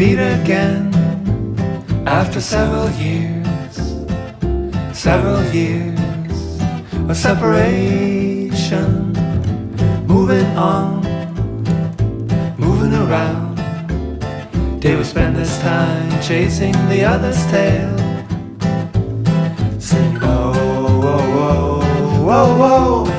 meet again after several years of separation, moving on, moving around. They would spend this time chasing the other's tail, singing, oh, whoa, whoa, whoa, whoa.